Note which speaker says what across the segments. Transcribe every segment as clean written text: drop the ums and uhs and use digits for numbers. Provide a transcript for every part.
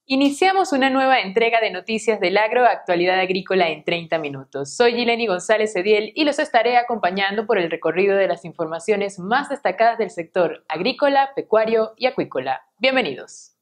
Speaker 1: Iniciamos una nueva entrega de Noticias del Agro, actualidad agrícola en 30 minutos. Soy Gileni González Ediel y los estaré acompañando por el recorrido de las informaciones más destacadas del sector agrícola, pecuario y acuícola. Bienvenidos.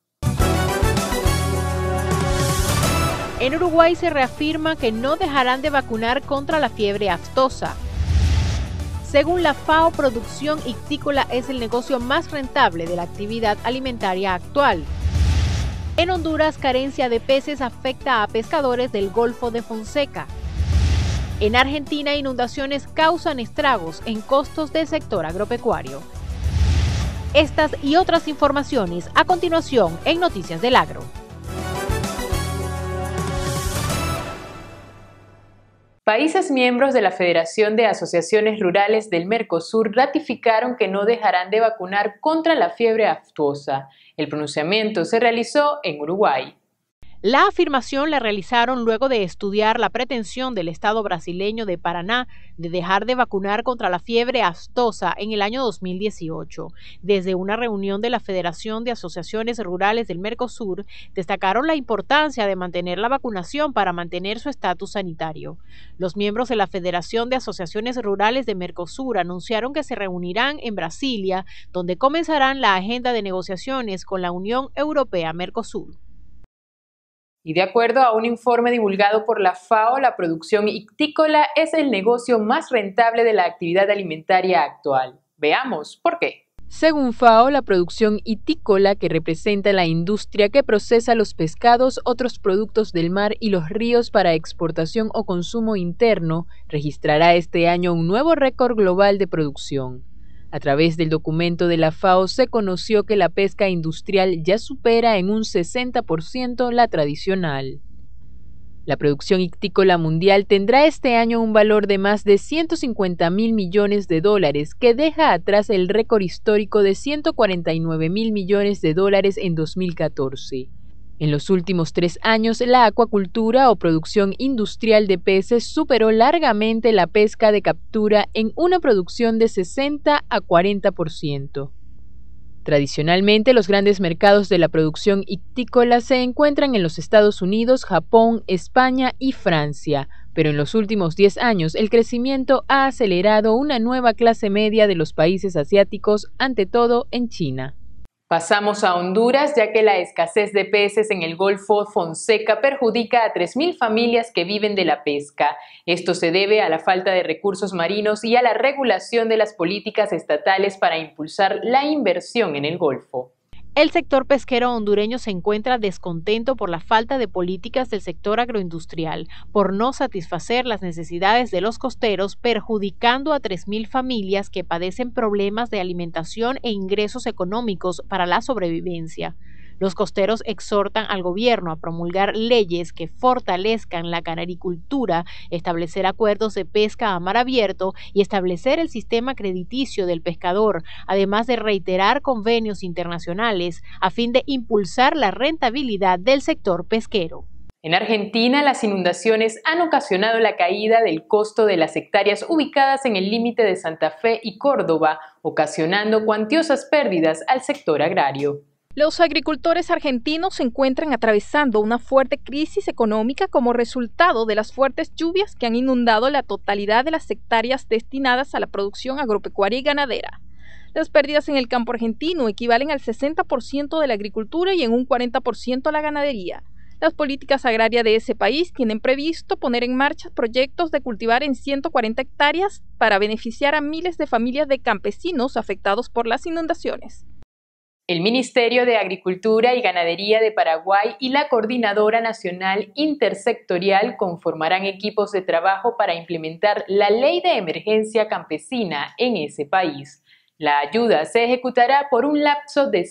Speaker 2: En Uruguay se reafirma que no dejarán de vacunar contra la fiebre aftosa. Según la FAO, producción ictícola es el negocio más rentable de la actividad alimentaria actual. En Honduras, carencia de peces afecta a pescadores del Golfo de Fonseca. En Argentina, inundaciones causan estragos en costos del sector agropecuario. Estas y otras informaciones a continuación en Noticias del Agro.
Speaker 1: Países miembros de la Federación de Asociaciones Rurales del Mercosur ratificaron que no dejarán de vacunar contra la fiebre aftosa. El pronunciamiento se realizó en Uruguay.
Speaker 2: La afirmación la realizaron luego de estudiar la pretensión del Estado brasileño de Paraná de dejar de vacunar contra la fiebre aftosa en el año 2018. Desde una reunión de la Federación de Asociaciones Rurales del Mercosur, destacaron la importancia de mantener la vacunación para mantener su estatus sanitario. Los miembros de la Federación de Asociaciones Rurales de Mercosur anunciaron que se reunirán en Brasilia, donde comenzarán la agenda de negociaciones con la Unión Europea-Mercosur.
Speaker 1: Y de acuerdo a un informe divulgado por la FAO, la producción ictícola es el negocio más rentable de la actividad alimentaria actual. Veamos por qué.
Speaker 3: Según FAO, la producción ictícola, que representa la industria que procesa los pescados, otros productos del mar y los ríos para exportación o consumo interno, registrará este año un nuevo récord global de producción. A través del documento de la FAO se conoció que la pesca industrial ya supera en un 60% la tradicional. La producción ictícola mundial tendrá este año un valor de más de $150.000 millones, que deja atrás el récord histórico de $149.000 millones en 2014. En los últimos 3 años, la acuacultura o producción industrial de peces superó largamente la pesca de captura en una producción de 60 a 40%. Tradicionalmente, los grandes mercados de la producción ictícola se encuentran en los Estados Unidos, Japón, España y Francia, pero en los últimos 10 años el crecimiento ha acelerado una nueva clase media de los países asiáticos, ante todo en China.
Speaker 1: Pasamos a Honduras, ya que la escasez de peces en el Golfo Fonseca perjudica a 3.000 familias que viven de la pesca. Esto se debe a la falta de recursos marinos y a la regulación de las políticas estatales para impulsar la inversión en el Golfo.
Speaker 2: El sector pesquero hondureño se encuentra descontento por la falta de políticas del sector agroindustrial, por no satisfacer las necesidades de los costeros, perjudicando a 3.000 familias que padecen problemas de alimentación e ingresos económicos para la sobrevivencia. Los costeros exhortan al gobierno a promulgar leyes que fortalezcan la canaricultura, establecer acuerdos de pesca a mar abierto y establecer el sistema crediticio del pescador, además de reiterar convenios internacionales a fin de impulsar la rentabilidad del sector pesquero.
Speaker 1: En Argentina, las inundaciones han ocasionado la caída del costo de las hectáreas ubicadas en el límite de Santa Fe y Córdoba, ocasionando cuantiosas pérdidas al sector agrario.
Speaker 4: Los agricultores argentinos se encuentran atravesando una fuerte crisis económica como resultado de las fuertes lluvias que han inundado la totalidad de las hectáreas destinadas a la producción agropecuaria y ganadera. Las pérdidas en el campo argentino equivalen al 60% de la agricultura y en un 40% a la ganadería. Las políticas agrarias de ese país tienen previsto poner en marcha proyectos de cultivar en 140 hectáreas para beneficiar a miles de familias de campesinos afectados por las inundaciones.
Speaker 1: El Ministerio de Agricultura y Ganadería de Paraguay y la Coordinadora Nacional Intersectorial conformarán equipos de trabajo para implementar la Ley de Emergencia Campesina en ese país. La ayuda se ejecutará por un lapso de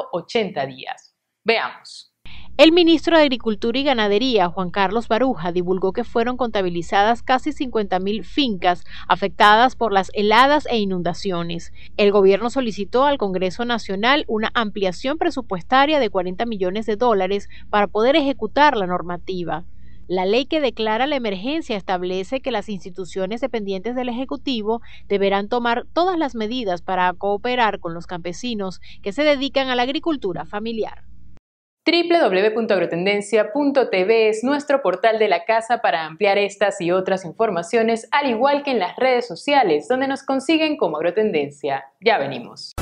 Speaker 1: 180 días. Veamos.
Speaker 2: El ministro de Agricultura y Ganadería, Juan Carlos Baruja, divulgó que fueron contabilizadas casi 50.000 fincas afectadas por las heladas e inundaciones. El gobierno solicitó al Congreso Nacional una ampliación presupuestaria de $40 millones para poder ejecutar la normativa. La ley que declara la emergencia establece que las instituciones dependientes del Ejecutivo deberán tomar todas las medidas para cooperar con los campesinos que se dedican a la agricultura familiar.
Speaker 1: www.agrotendencia.tv es nuestro portal de la casa para ampliar estas y otras informaciones, al igual que en las redes sociales, donde nos consiguen como Agrotendencia. Ya venimos.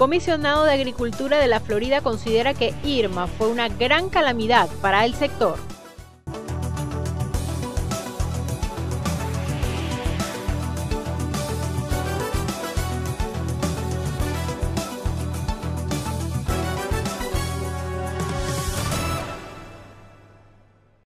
Speaker 2: Comisionado de Agricultura de la Florida considera que Irma fue una gran calamidad para el sector.